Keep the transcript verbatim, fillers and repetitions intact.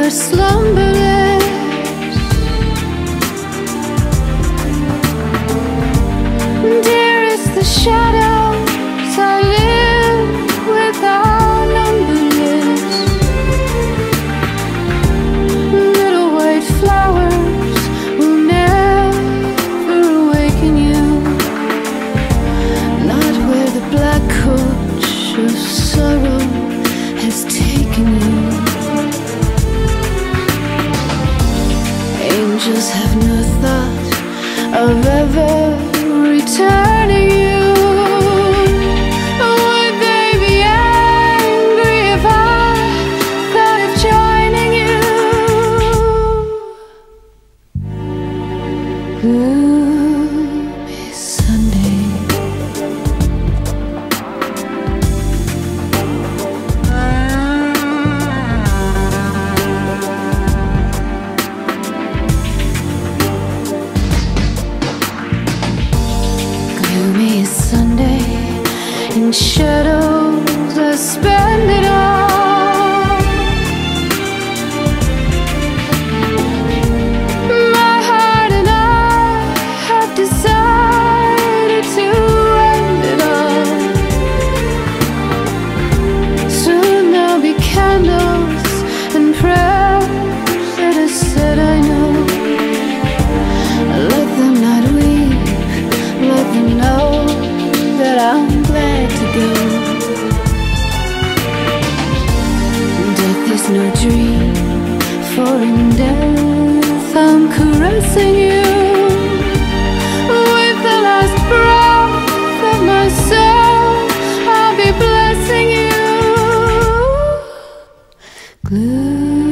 are slumberless. Dearest, the shadows I live without numberless. Little white flowers will never awaken you, not where the black coach of sorrow has taken you. Angels have no thought of ever returning you. Would they be angry if I thought of joining you? Gloomy Sunday. Gloomy Sunday, in shadows I spend it all. My heart and I have decided to end it all. Soon there'll be candles and prayers that are said, I know. Let them not weep, let them know that I'm glad to go. Death is no dream, for in death I'm caressing you. With the last breath of my soul, I'll be blessing you. Gloomy